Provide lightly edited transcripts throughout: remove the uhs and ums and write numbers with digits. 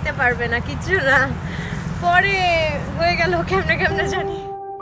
দিতে পারবে না, কিছু না। পরে হয়ে গেল কেমনে কেমনে জানি।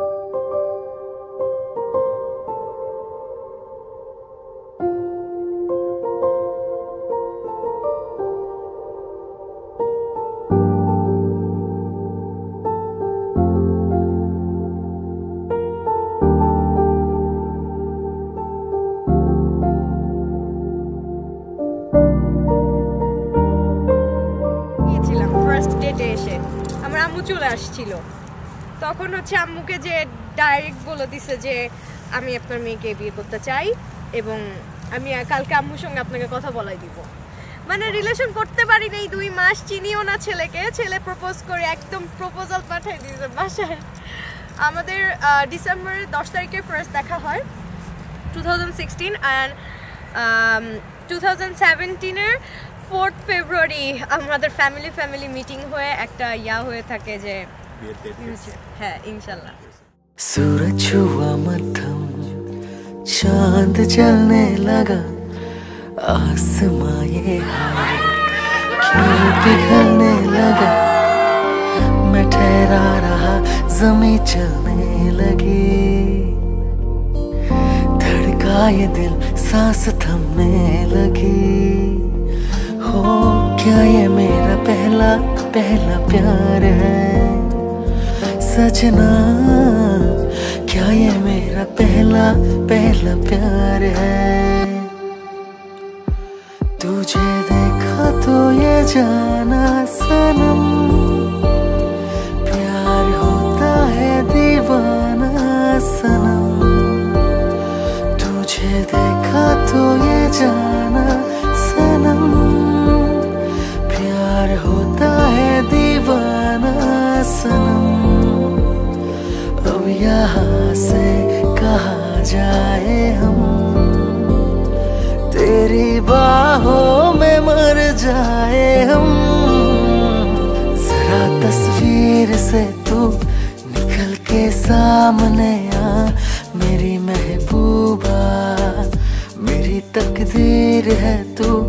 আমার আম্মু চলে আসছিল, তখন হচ্ছে আম্মুকে যে ডাইরেক্ট বলে দিছে যে আমি আপনার মেয়েকে বিয়ে করতে চাই এবং আমি কালকে আম্মুর সঙ্গে আপনাকে কথা বলাই দিব। মানে রিলেশন করতে পারি নাই 2 মাস, চিনিও না ছেলেকে। ছেলে প্রপোজ করে একদম প্রপোজাল পাঠিয়ে দিয়েছে বাসায়। আমাদের ডিসেম্বরের 10 তারিখে ফার্স্ট দেখা হয় 2016 অ্যান্ড 2017-এর 4th ফেব্রুয়ারি আমাদের ফ্যামিলি মিটিং হয়ে একটা হয়ে থাকে যে হ্যাঁ ইনশাল্লাহ। सूरज हुआ मध्यम, चांद जलने लगा, आसमां ये हाय क्यों पिघलने लगा। मैं ठहरा रहा, ज़मीं चलने लगी, धड़का ये दिल, सांस थमने लगी। हो क्या ये मेरा पहला प्यार है सजना, क्या ये मेरा पहला प्यार है। तुझे देखा तो ये जाना सनम, प्यार होता है दीवाना सनम। तुझे देखा तो ये जाना सनम, प्यार होता है दीवाना सनम। अब यहाँ से कहाँ जाए हम, तेरी बाहों में मर जाए हम। जरा तस्वीर से तू निकल के सामने आ, मेरी महबूबा, मेरी तकदीर है तू।